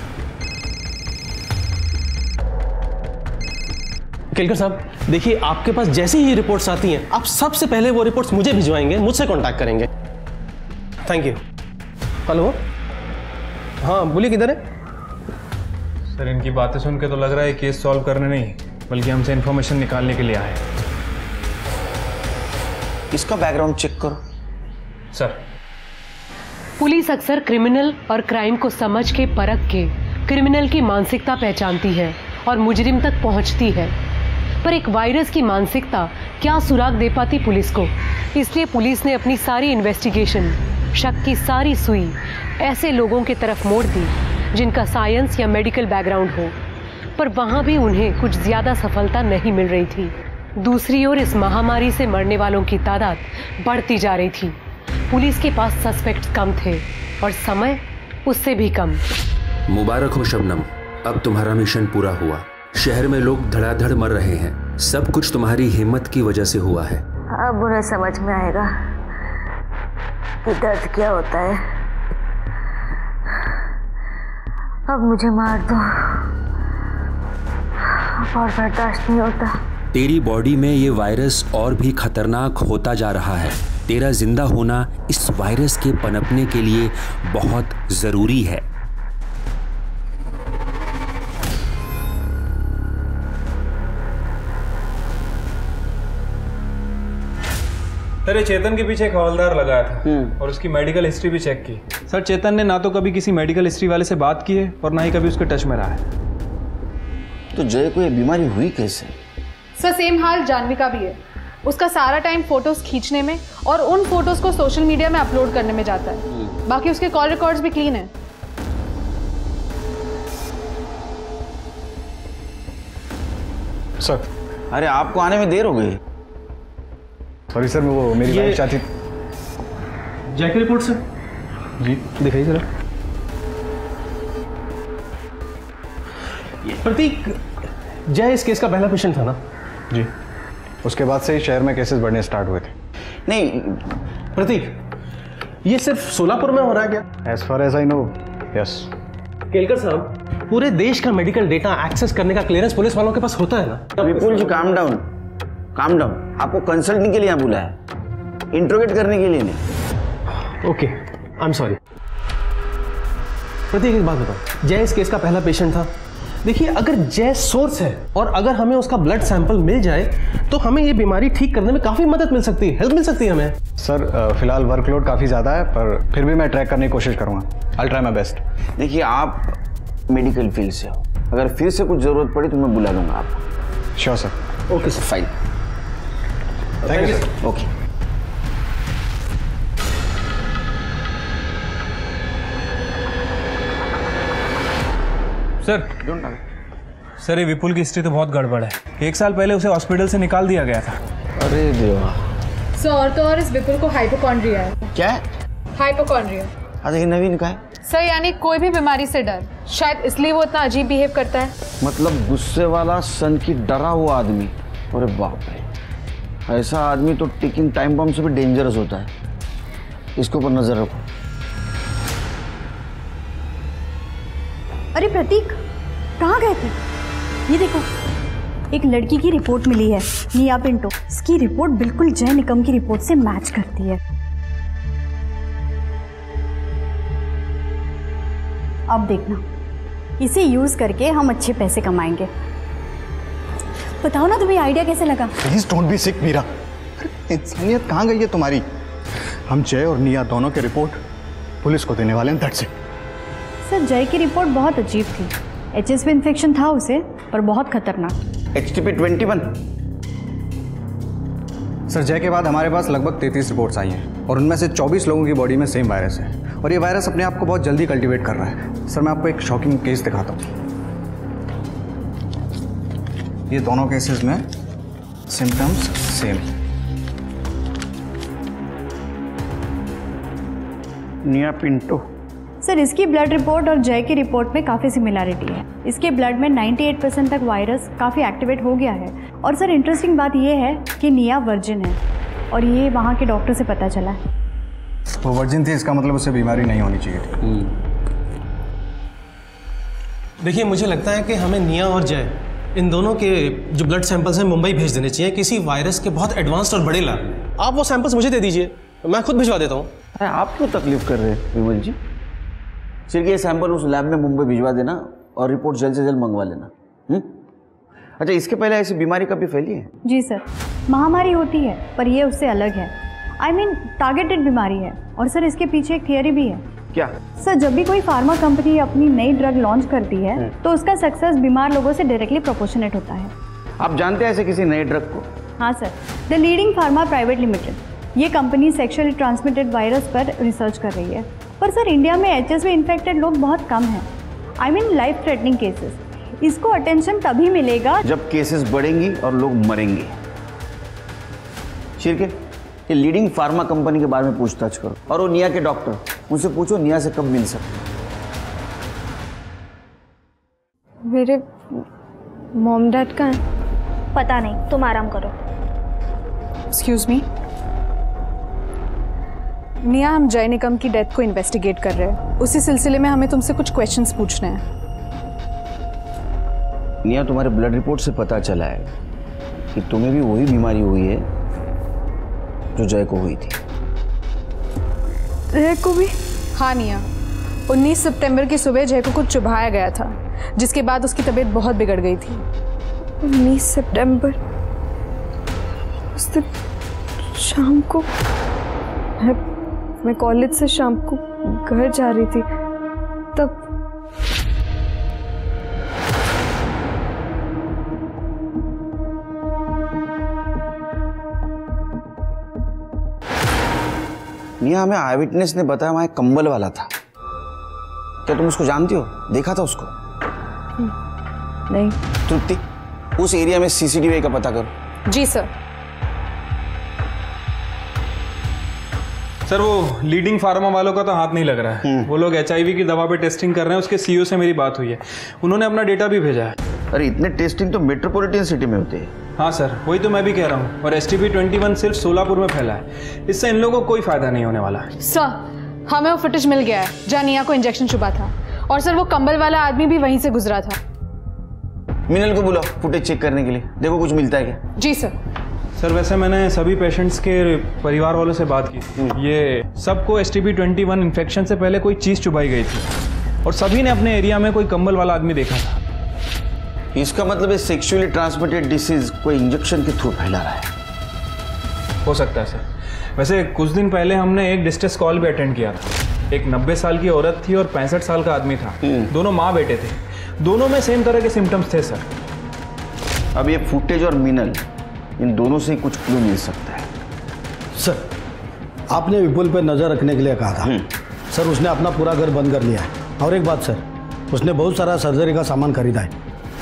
Kelkar साहब, देखिए, आपके पास जैसे ही रिपोर्ट्स आती हैं, आप सबसे पहले वो रिपोर्ट्स मुझे भिजवाएंगे, मुझसे कांटेक्ट करेंगे। Thank you. हेलो, हाँ बोलिए, किधर है? सर, इनकी बातें सुन के तो लग रहा है केस सॉल्व करने नहीं, बल्कि हमसे इन्फॉर्मेशन निकालने के लिए आए। इसका बैकग्राउंड चेक करो। सर, पुलिस अक्सर क्रिमिनल और क्राइम को समझ के परख के क्रिमिनल की मानसिकता पहचानती है और मुजरिम तक पहुंचती है, पर एक वायरस की मानसिकता क्या सुराग दे पाती पुलिस को। इसलिए पुलिस ने अपनी सारी इन्वेस्टिगेशन, शक की सारी सुई ऐसे लोगों की तरफ मोड़ दी जिनका साइंस या मेडिकल बैकग्राउंड हो, पर वहां भी उन्हें कुछ ज्यादा सफलता नहीं मिल रही थी। दूसरी ओर इस महामारी से मरने वालों की तादाद बढ़ती जा रही थी। पुलिस के पास सस्पेक्ट्स कम थे और समय उससे भी कम। मुबारक हो शबनम, अब तुम्हारा मिशन पूरा हुआ। शहर में लोग धड़ाधड़ मर रहे हैं, सब कुछ तुम्हारी हिम्मत की वजह से हुआ है। अब उन्हें समझ में आएगा कि दर्द क्या होता है। अब मुझे मार दो, और बर्दाश्त नहीं होता। तेरी बॉडी में ये वायरस और भी खतरनाक होता जा रहा है। तेरा जिंदा होना इस वायरस के पनपने के लिए बहुत जरूरी है। सर, ये चेतन के पीछे एक हवलदार लगाया था और उसकी मेडिकल हिस्ट्री भी चेक की। सर, चेतन ने ना तो कभी किसी मेडिकल हिस्ट्री वाले से बात की है और ना ही कभी उसके टच में रहा है। तो जय को ये बीमारी हुई कैसे? सर, सेम हाल जानवी का भी है। उसका सारा टाइम फोटोज खींचने में और उन फोटोज को सोशल मीडिया में अपलोड करने में जाता है। बाकी उसके कॉल रिकॉर्ड्स भी क्लीन है। सर, अरे आपको आने में देर हो गई। सॉरी सर, वो मेरी वाइफ चाहती। जय की रिपोर्ट सर। जी दिखाइए जरा। प्रतीक, जय इस केस का पहला पेशेंट था ना? जी, उसके बाद से ही शहर में केसेस बढ़ने स्टार्ट हुए थे। नहीं प्रतीक, ये सिर्फ सोलापुर में हो रहा है क्या? As far as I know, yes. Kelkar साहब, पूरे देश का मेडिकल डेटा एक्सेस करने का क्लियरेंस पुलिस वालों के पास होता है ना? विपुल जी, काम डाउन, काम डाउन। आपको कंसल्टिंग के लिए यहाँ बुलाया, इंट्रोगेट करने के लिए नहीं। Okay, I am sorry. Prateek, एक बात बताओ, जय इस केस का पहला पेशेंट था। देखिए, अगर जय सोर्स है और अगर हमें उसका ब्लड सैंपल मिल जाए तो हमें ये बीमारी ठीक करने में काफी मदद मिल सकती है, हेल्प मिल सकती है हमें। सर, फिलहाल वर्कलोड काफी ज्यादा है, पर फिर भी मैं ट्रैक करने की कोशिश करूंगा। I try my best. देखिए, आप मेडिकल फील्ड से हो, अगर फिर से कुछ जरूरत पड़ी तो मैं बुला लूंगा आपको। Sure sir. Okay sir, fine. Thank you sir. Okay. Sir, ये विपुल की हिस्ट्री तो बहुत गड़बड़ है। 1 साल पहले उसे हॉस्पिटल से निकाल दिया गया था। अरे देवा। सर, और तो और इस विपुल को हाइपोकॉन्ड्रिया है। क्या है? हाइपोकॉन्ड्रिया। अच्छा, ये नवीन का है? सर, यानी कोई भी बीमारी से डर, शायद इसलिए वो इतना अजीब बिहेव करता है। मतलब गुस्से वाला, सन की डरा हुआ आदमी। अरे बाप रे, ऐसा आदमी तो टिकिंग टाइम बम से भी डेंजरस होता है। इसके ऊपर नजर रखो। अरे प्रतीक, कहाँ गए थे? ये देखो, एक लड़की की रिपोर्ट मिली है, निया पिंटो। इसकी रिपोर्ट बिल्कुल जय निकम की रिपोर्ट से मैच करती है। अब देखना, इसे यूज करके हम अच्छे पैसे कमाएंगे। बताओ ना, तुम्हें आइडिया कैसे लगा? Please don't be sick Meera. इंसानियत कहाँ गई है तुम्हारी? हम जय और निया दोनों की रिपोर्ट पुलिस को देने वाले हैं, दैट्स इट। सर, जय की रिपोर्ट बहुत अजीब थी। HSV इन्फेक्शन था उसे, पर बहुत खतरनाक। HTP-21। सर, जय के बाद हमारे पास लगभग 33 रिपोर्ट्स आई हैं और उनमें से 24 लोगों की बॉडी में सेम वायरस है और ये वायरस अपने आप को बहुत जल्दी कल्टीवेट कर रहा है। सर, मैं आपको एक शॉकिंग केस दिखाता हूँ। ये दोनों केसेस में symptoms same. Nia Pinto. Sir, इसकी ब्लड रिपोर्ट और जय की रिपोर्ट में काफ़ी सिमिलैरिटी है। इसके ब्लड में 98% तक वायरस काफ़ी एक्टिवेट हो गया है। और सर, इंटरेस्टिंग बात यह है कि निया वर्जिन है और ये वहाँ के डॉक्टर से पता चला है। वो वर्जिन थी, इसका मतलब उसे बीमारी नहीं होनी चाहिए थी। देखिए, मुझे लगता है कि हमें निया और जय, इन दोनों के जो ब्लड सैंपल्स हैं मुंबई भेज देने चाहिए किसी वायरस के बहुत एडवांस्ड और बड़े लैब में। आप वो सैंपल्स मुझे दे दीजिए, मैं खुद भिजवा देता हूँ। अरे आप क्यों तकलीफ कर रहे हैं विमल जी? सिर्फ ये सैंपल उस लैब में मुंबई भिजवा देना और रिपोर्ट जल्द से जल्द मंगवा लेना। अच्छा, इसके पहले ऐसी बीमारी कभी फैली है? जी सर, महामारी होती है, पर ये उससे अलग है। I mean, टारगेटेड बीमारी है। और सर, इसके पीछे एक थियरी भी है। क्या? सर, जब भी कोई फार्मा कंपनी अपनी नई ड्रग लॉन्च करती है तो उसका सक्सेस बीमार लोगों से डायरेक्टली प्रोपोर्शनेट होता है। आप जानते हैं ऐसे किसी नए ड्रग को? हाँ sir, the leading pharma private limited. ये कंपनी सेक्सुअली ट्रांसमिटेड वायरस पर रिसर्च कर रही है। पर सर इंडिया में HSV इन्फेक्टेड लोग बहुत कम हैं। I mean life threatening cases. इसको अटेंशन तभी मिलेगा जब केसेस बढ़ेंगी और लोग मरेंगे। शिरके, ये लीडिंग फार्मा कंपनी के बारे में पूछताछ करो और वो निया के डॉक्टर, उनसे पूछो निया से कब मिल सकते। मेरे मॉम डैड का है? पता नहीं, तुम आराम करो। एक्सक्यूज मी, निया, हम जय निकम की डेथ को इन्वेस्टिगेट कर रहे हैं। उसी सिलसिले में हमें तुमसे कुछ क्वेश्चंस पूछने हैं। निया, तुम्हारे ब्लड रिपोर्ट से पता चला है कि तुम्हें भी वही बीमारी हुई है जो जय को हुई थी। जय को भी? हाँ निया, 19 सितंबर की सुबह जय को कुछ चुभाया गया था, जिसके बाद उसकी तबीयत बहुत बिगड़ गई थी। 19 सितंबर, उस दिन शाम को मैं कॉलेज से शाम को घर जा रही थी, तब निया, हमें आई विटनेस ने बताया वहां एक कंबल वाला था। क्या तुम उसको जानती हो? देखा था उसको? नहीं। तृप्ति, उस एरिया में CCTV का पता करो। जी सर। सर वो लीडिंग फार्मा वालों का तो हाथ नहीं लग रहा है। वो लोग HIV की दवा पे टेस्टिंग कर रहे हैं। उसके CEO से मेरी बात हुई है, उन्होंने अपना डेटा भी भेजा है। अरे इतने टेस्टिंग तो मेट्रोपॉलिटन सिटी में होते हैं। हाँ सर, वही तो मैं भी कह रहा हूँ। और STP-21 सिर्फ सोलापुर में फैला है। इससे इन लोगों को कोई फायदा नहीं होने वाला। सर, हमें वो फुटेज मिल गया है जहाँ निया को इंजेक्शन चुभा था। और सर वो कंबल वाला आदमी भी वहीं से गुजरा था। मिनल को बुलाओ फुटेज चेक करने के लिए, देखो कुछ मिलता है क्या। जी सर। सर वैसे मैंने सभी पेशेंट्स के परिवार वालों से बात की। ये सबको STP-21 इन्फेक्शन से पहले कोई चीज़ चुभाई गई थी और सभी ने अपने एरिया में कोई कंबल वाला आदमी देखा था। इसका मतलब है सेक्सुअली ट्रांसमिटेड डिसीज कोई इंजेक्शन के थ्रू फैला रहा है। हो सकता है सर। वैसे कुछ दिन पहले हमने एक डिस्ट्रेस कॉल भी अटेंड किया था। एक 90 साल की औरत थी और 65 साल का आदमी था। दोनों माँ बेटे थे। दोनों में सेम तरह के सिम्टम्स थे सर। अब ये फुटेज और मिनल, इन दोनों से कुछ क्लू मिल सकता है। सर, आपने विपुल पर नजर रखने के लिए कहा था। सर उसने अपना पूरा घर बंद कर लिया है। और एक बात सर, उसने बहुत सारा सर्जरी का सामान खरीदा है।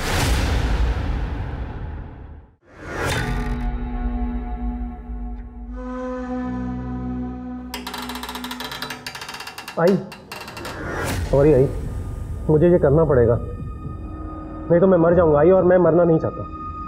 आई सॉरी आई, मुझे ये करना पड़ेगा, नहीं तो मैं मर जाऊंगा आई, और मैं मरना नहीं चाहता।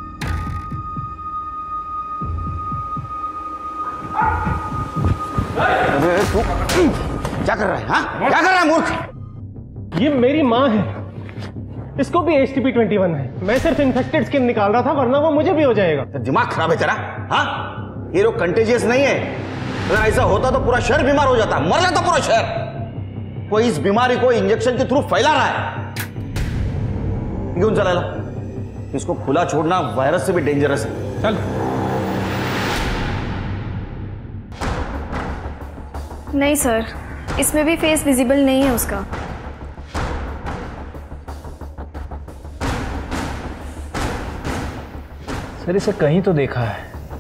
क्या कर रहा है? हाँ? क्या कर रहा है मूर्ख? ये मेरी माँ है, इसको भी STP-21 है। मैं सिर्फ इन्फेक्टेड स्किन निकाल रहा था, वरना वो मुझे भी हो जाएगा। दिमाग खराब है तेरा? हाँ? ये रोग कंटेजियस नहीं है। अगर ऐसा होता तो पूरा शहर बीमार हो जाता, मर जाता पूरा शहर। कोई इस बीमारी को इंजेक्शन के थ्रू फैला रहा है। क्यों चला? इसको खुला छोड़ना वायरस से भी डेंजरस है। चल। नहीं सर, इसमें भी फेस विजिबल नहीं है उसका। सर इसे कहीं तो देखा है।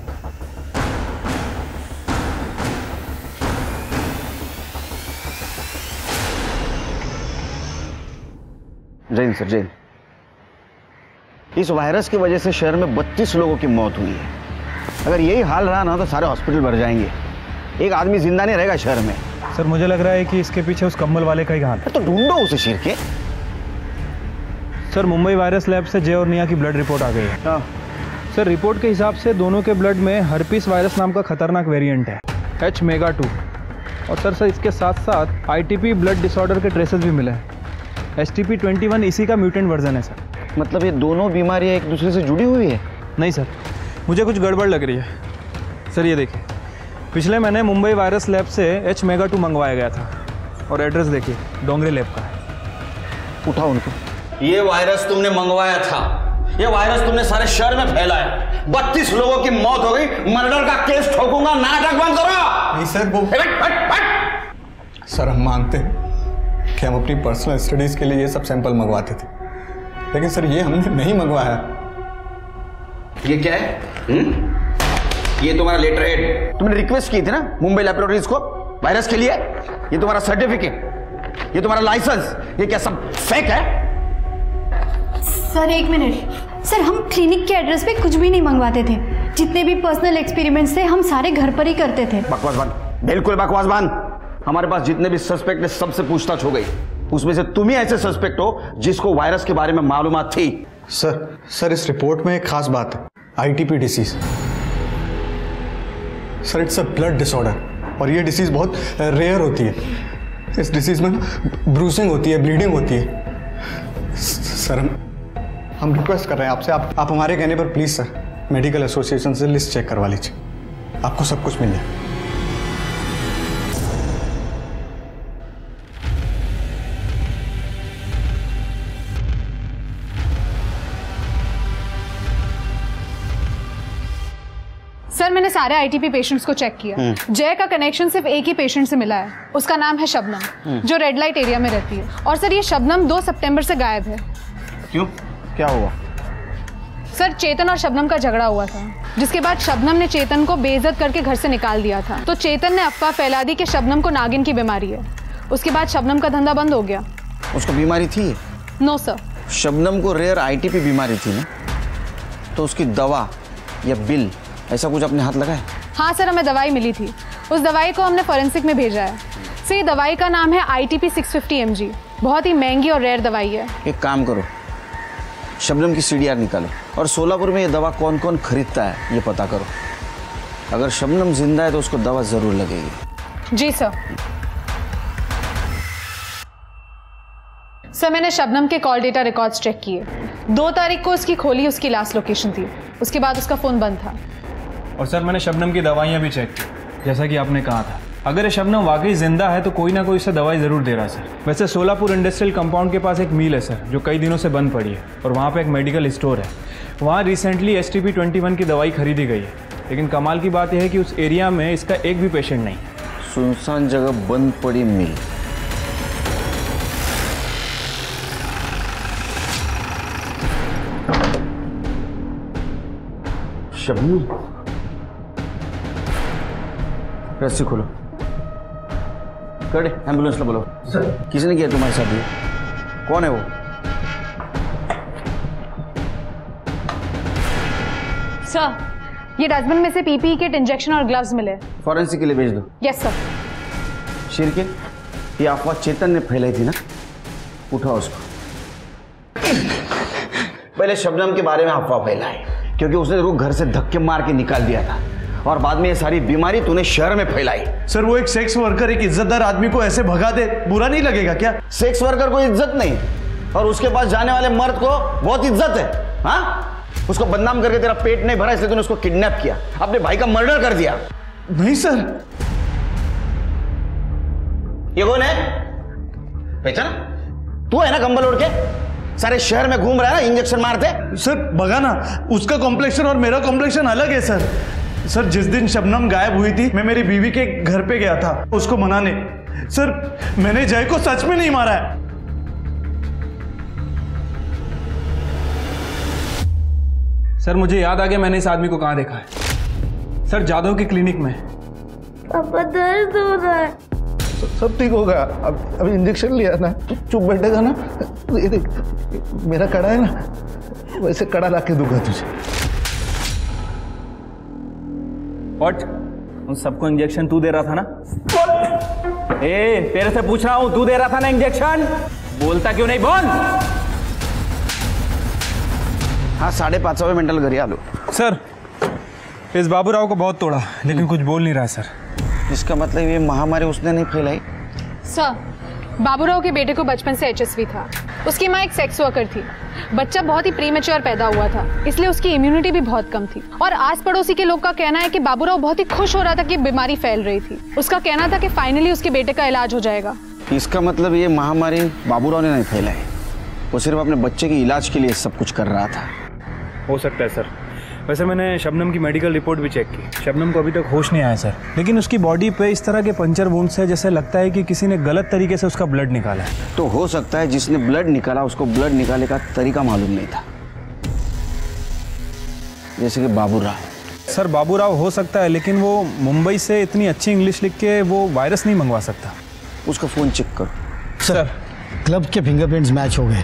जैन सर, जैन, इस वायरस की वजह से शहर में 32 लोगों की मौत हुई है। अगर यही हाल रहा ना तो सारे हॉस्पिटल भर जाएंगे। एक आदमी जिंदा नहीं रहेगा शहर में। सर मुझे लग रहा है कि इसके पीछे उस कंबल वाले का ही हाथ है। तो ढूंढो उसे शीर के। सर मुंबई वायरस लैब से जय और निया की ब्लड रिपोर्ट आ गई है। सर रिपोर्ट के हिसाब से दोनों के ब्लड में हर्पीस वायरस नाम का खतरनाक वेरिएंट है, H-MEGA-2। और सर इसके साथ साथ ITP ब्लड डिसऑर्डर के ट्रेसेस भी मिले हैं। STP-21 इसी का म्यूटेंट वर्जन है सर। मतलब ये दोनों बीमारियां एक दूसरे से जुड़ी हुई है? नहीं सर, मुझे कुछ गड़बड़ लग रही है। सर ये देखिए, पिछले महीने मुंबई वायरस लैब से H-MEGA-2 मंगवाया गया था और एड्रेस देखिए डोंगरे लैब का है। उठाओ उनको। ये वायरस तुमने मंगवाया था, ये वायरस तुमने सारे शहर में फैलाया। 32 लोगों की मौत हो गई। मर्डर का केस ठोकूंगा, नाटक बंद करो। नहीं सर, वो सर हम मानते हैं कि हम अपनी पर्सनल स्टडीज के लिए ये सब सैंपल मंगवाते थे, लेकिन सर ये हमने नहीं मंगवाया। ये क्या है? ये तुम्हारा लेटर हेड, तुमने रिक्वेस्ट की थी ना मुंबई लैबोरेटरीज को वायरस के लिए। ये तुम्हारा सर्टिफिकेट, ये तुम्हारा लाइसेंस, ये क्या सब फेक है? सर एक मिनट सर, हम क्लिनिक के एड्रेस पे कुछ भी नहीं मंगवाते थे। जितने भी पर्सनल एक्सपेरिमेंट्स थे हम सारे घर पर ही करते थे। बकवास बंद, बिल्कुल बकवास बंद। हमारे पास जितने भी सस्पेक्ट है सबसे पूछताछ हो गई, उसमें से तुम ही ऐसे सस्पेक्ट हो जिसको वायरस के बारे में मालूमात थी। सर इस रिपोर्ट में एक खास बात है, ITP disease. Sir it's a blood disorder और ये डिसीज बहुत रेयर होती है। इस डिसीज में ब्रूसिंग होती है, ब्लीडिंग होती है। सर हम रिक्वेस्ट कर रहे हैं आपसे, आप हमारे कहने पर प्लीज सर मेडिकल एसोसिएशन से लिस्ट चेक करवा लीजिए, आपको सब कुछ मिल जाए। सर मैंने सारे आईटीपी पेशेंट्स को चेक किया। जय का कनेक्शन सिर्फ एक ही पेशेंट से मिला है, उसका नाम है शबनम, जो रेड लाइट एरिया में रहती है। और सर ये शबनम 2 सितंबर से गायब है। क्यों, क्या हुआ? सर चेतन और शबनम का झगड़ा हुआ था, जिसके बाद शबनम ने चेतन को बेइज्जत करके घर से निकाल दिया था। तो चेतन ने अफवाह फैला दी कि शबनम को नागिन की बीमारी है। उसके बाद शबनम का धंधा बंद हो गया। उसको बीमारी थी? No sir. शबनम को रेयर आईटीपी बीमारी थी ना, तो उसकी दवा या बिल ऐसा कुछ अपने हाथ लगाए? हाँ सर, हमें दवाई मिली थी। उस दवाई को हमने फॉरेंसिक में भेजा है। सर ये दवाई का नाम है ITP 650 mg, बहुत ही महंगी और रेयर दवाई है। एक काम करो, शबनम की CDR निकालो और सोलापुर में ये दवा कौन कौन खरीदता है ये पता करो। अगर शबनम जिंदा है तो उसको दवा जरूर लगेगी। जी सर। सर मैंने शबनम के कॉल डेटा रिकॉर्ड्स चेक किए। 2 तारीख को उसकी खोली उसकी लास्ट लोकेशन थी, उसके बाद उसका फ़ोन बंद था। और सर मैंने शबनम की दवाइयाँ भी चेक की, जैसा कि आपने कहा था। अगर ये शबनम वाकई जिंदा है तो कोई ना कोई इसे दवाई ज़रूर दे रहा है सर। वैसे सोलापुर इंडस्ट्रियल कंपाउंड के पास एक मिल है सर, जो कई दिनों से बंद पड़ी है, और वहाँ पे एक मेडिकल स्टोर है। वहाँ रिसेंटली STP-21 की दवाई खरीदी गई है, लेकिन कमाल की बात यह है कि उस एरिया में इसका एक भी पेशेंट नहीं। सुनसान जगह बंद पड़ी मिल। शबनम, रस्सी खोलो, कर एम्बुलेंस ला बोलो। सर किसने किया तुम्हारे साथ ये? कौन है वो? सर ये डस्टबिन में से PPE किट, इंजेक्शन और ग्लव्स मिले। फॉरेंसिक के लिए भेज दो। Yes sir. शिरके, ये अफवाह चेतन ने फैलाई थी ना, उठाओ उसको। पहले शबनम के बारे में अफवाह फैलाई क्योंकि उसने रूह घर से धक्के मार के निकाल दिया था, और बाद में ये सारी बीमारी तूने शहर में फैलाई। सर वो एक सेक्स वर्कर एक इज्जतदार आदमी को ऐसे भगा दे, बुरा नहीं लगेगा क्या? सेक्स वर्कर को इज्जत नहीं, और उसके पास जाने वाले मर्द को बहुत इज्जत है। हाँ, उसको बदनाम करके तेरा पेट नहीं भरा इसलिए तूने उसको किडनैप किया, अपने भाई का मर्डर कर दिया। नहीं सर। ये कौन है? पहचाना? तू है ना कंबल ओढ़ के सारे शहर में घूम रहा है ना, इंजेक्शन मारते? सर बगा ना, उसका कॉम्प्लेक्शन और मेरा कॉम्प्लेक्शन अलग है सर। सर जिस दिन शबनम गायब हुई थी मैं मेरी बीवी के घर पे गया था उसको मनाने। सर मैंने जय को सच में नहीं मारा है। सर मुझे याद आ गया मैंने इस आदमी को कहाँ देखा है। सर जादव के क्लिनिक में। पापा दर्द हो रहा है। सब ठीक होगा, अब इंजेक्शन लिया ना, चुप बैठेगा ना। ये देख मेरा कड़ा है ना, वैसे कड़ा ला के दूंगा तुझे। व्हाट? उन सबको इंजेक्शन तू दे रहा था ना? तेरे से पूछ रहा हूं, तू दे रहा था ना इंजेक्शन? बोलता क्यों नहीं, बोल। हाँ 5:30 मेंटल घरी आलो। सर इस बाबूराव को बहुत तोड़ा लेकिन कुछ बोल नहीं रहा है सर। इसका मतलब ये महामारी उसने नहीं फैलाई? सर बाबूराव के बेटे को बचपन से HSV था। उसकी माँ एक सेक्स वर्कर थी। बच्चा बहुत ही प्रीमेच्योर पैदा हुआ था, इसलिए उसकी इम्यूनिटी भी बहुत कम थी। और आस पड़ोसी के लोग का कहना है कि बाबूराव बहुत ही खुश हो रहा था कि बीमारी फैल रही थी। उसका कहना था कि फाइनली उसके बेटे का इलाज हो जाएगा। इसका मतलब ये महामारी बाबूराव ने नहीं फैलाई, वो सिर्फ अपने बच्चे के इलाज के लिए सब कुछ कर रहा था। हो सकता है सर। वैसे मैंने शबनम की मेडिकल रिपोर्ट भी चेक की। शबनम को अभी तक होश नहीं आया सर, लेकिन उसकी बॉडी पे इस तरह के पंचर वुंड्स है जैसे लगता है कि किसी ने गलत तरीके से उसका ब्लड निकाला है। तो हो सकता है जिसने ब्लड निकाला उसको ब्लड निकालने का तरीका मालूम नहीं था। जैसे कि बाबूराव। सर बाबूराव हो सकता है, लेकिन वो मुंबई से इतनी अच्छी इंग्लिश लिख के वो वायरस नहीं मंगवा सकता। उसका फ़ोन चेक करो। सर क्लब के फिंगरप्रिंट्स मैच हो गए।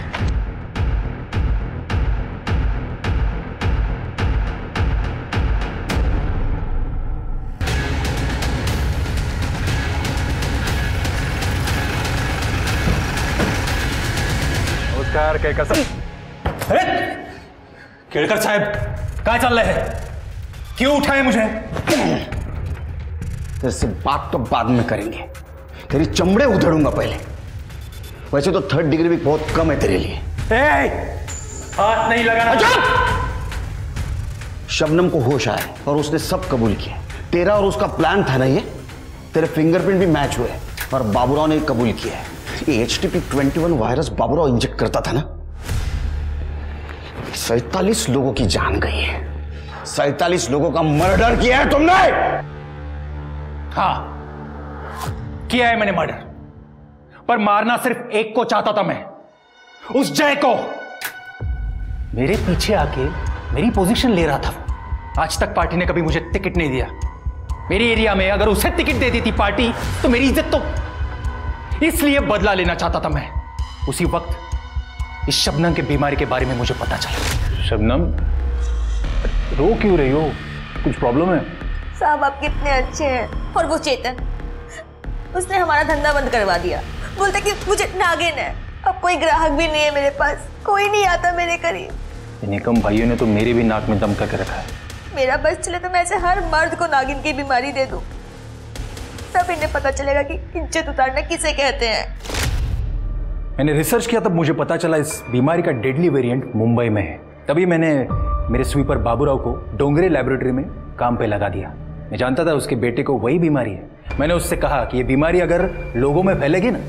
नमस्कार केळकर साहब। केळकर साहब कहाँ चल रहे हैं? क्यों उठाए मुझे? तेरे बात तो बाद में करेंगे, तेरी चमड़े उधेड़ूंगा पहले। वैसे तो 3rd डिग्री भी बहुत कम है तेरे लिए। हाथ नहीं लगाना। शबनम को होश आया और उसने सब कबूल किया। तेरा और उसका प्लान था ना ये। तेरे फिंगरप्रिंट भी मैच हुए और बाबूराव ने कबूल किया है। ये HTP-21 वायरस बाबूराव इंजेक्ट करता था ना। 47 लोगों की जान गई है। 47 लोगों का मर्डर किया है तुमने। हाँ किया है मैंने मर्डर, पर मारना सिर्फ एक को चाहता था मैं, उस जय को। मेरे पीछे आके मेरी पोजीशन ले रहा था। आज तक पार्टी ने कभी मुझे टिकट नहीं दिया। मेरे एरिया में अगर उसे टिकट दे देती पार्टी तो मेरी इज्जत तो, इसलिए बदला लेना चाहता था मैं। उसी वक्त इस शबनम की बीमारी के बारे में मुझे पता चला। शबनम रो क्यों रही हो? कुछ प्रॉब्लम है? साहब आप कितने अच्छे हैं। और वो चेतन, उसने हमारा धंधा बंद करवा दिया। बोलता कि मुझे नागिन है। अब कोई ग्राहक भी नहीं है मेरे पास, कोई नहीं आता मेरे करीब। निकम भाइयों ने तो मेरे भी नाक में दम करके रखा है। मेरा बस चले तो मैं ऐसे हर मर्द को नागिन की बीमारी दे दूं, तब इन्हें पता चलेगा कि इज्जत उतारना किसे कहते हैं। मैंने रिसर्च किया, तब मुझे पता चला इस बीमारी का डेडली वेरिएंट मुंबई में है। तभी मैंने मेरे स्वीपर बाबूराव को डोंगरे लैबोरेटरी में काम पे लगा दिया। मैं जानता था उसके बेटे को वही बीमारी है। मैंने उससे कहा कि ये बीमारी अगर लोगों में फैलेगी ना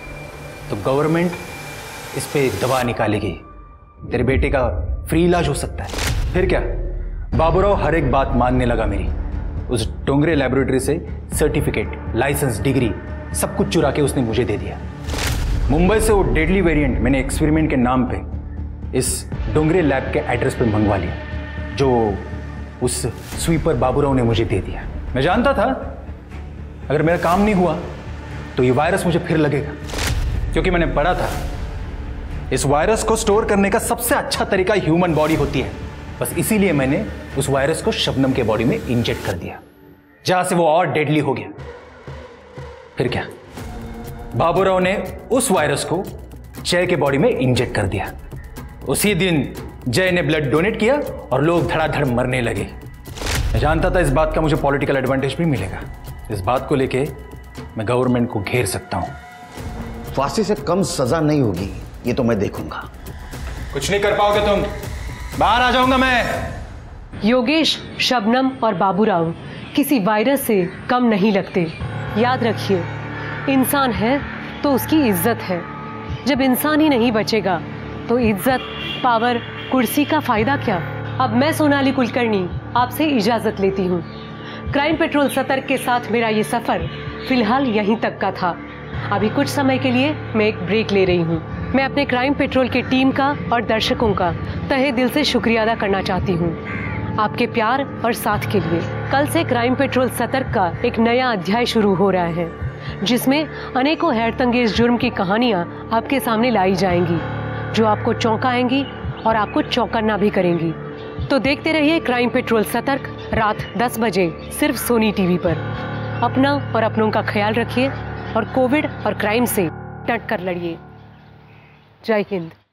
तो गवर्नमेंट इस पे दवा निकालेगी, तेरे बेटे का फ्री इलाज हो सकता है। फिर क्या, बाबूराव हर एक बात मानने लगा मेरी। उस डोंगरे लैबोरेटरी से सर्टिफिकेट, लाइसेंस, डिग्री सब कुछ चुरा के उसने मुझे दे दिया। मुंबई से वो डेडली वेरिएंट मैंने एक्सपेरिमेंट के नाम पे इस डोंगरे लैब के एड्रेस पे मंगवा लिया, जो उस स्वीपर बाबूराव ने मुझे दे दिया। मैं जानता था अगर मेरा काम नहीं हुआ तो ये वायरस मुझे फिर लगेगा, क्योंकि मैंने पढ़ा था इस वायरस को स्टोर करने का सबसे अच्छा तरीका ह्यूमन बॉडी होती है। बस इसीलिए मैंने उस वायरस को शबनम के बॉडी में इंजेक्ट कर दिया, जहां से वो और डेडली हो गया। फिर क्या, बाबूराव ने उस वायरस को जय के बॉडी में इंजेक्ट कर दिया। उसी दिन जय ने ब्लड डोनेट किया और लोग धड़ाधड़ मरने लगे। मैं जानता था इस बात का मुझे पॉलिटिकल एडवांटेज भी मिलेगा। इस बात को लेके मैं गवर्नमेंट को घेर सकता हूं। फांसी से कम सजा नहीं होगी, ये तो मैं देखूंगा। कुछ नहीं कर पाओगे तुम, बाहर आ जाऊंगा मैं। योगेश, शबनम और बाबूराव किसी वायरस से कम नहीं लगते। याद रखिए, इंसान है तो उसकी इज्जत है। जब इंसान ही नहीं बचेगा तो इज्जत, पावर, कुर्सी का फायदा क्या। अब मैं सोनाली कुलकर्णी आपसे इजाजत लेती हूँ। क्राइम पेट्रोल सतर्क के साथ मेरा ये सफर फिलहाल यहीं तक का था। अभी कुछ समय के लिए मैं एक ब्रेक ले रही हूँ। मैं अपने क्राइम पेट्रोल की टीम का और दर्शकों का तहे दिल से शुक्रिया अदा करना चाहती हूँ आपके प्यार और साथ के लिए। कल से क्राइम पेट्रोल सतर्क का एक नया अध्याय शुरू हो रहा है, जिसमें अनेकों हैरतंगेज जुर्म की कहानियाँ आपके सामने लाई जाएंगी, जो आपको चौंकाएंगी और आपको चौंकना भी करेंगी। तो देखते रहिए क्राइम पेट्रोल सतर्क, रात 10 बजे सिर्फ सोनी टीवी पर। अपना और अपनों का ख्याल रखिए और कोविड और क्राइम से डट कर लड़िए। जय हिंद।